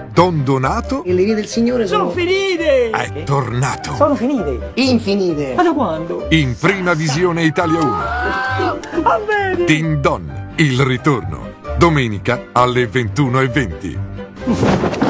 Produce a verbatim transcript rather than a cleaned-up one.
Don Donato E le vie del Signore sono... Sono finite! è tornato Sono finite! Infinite. Ma da quando? in prima visione Italia uno. Va bene! Din Don, il ritorno. Domenica alle ventuno e venti.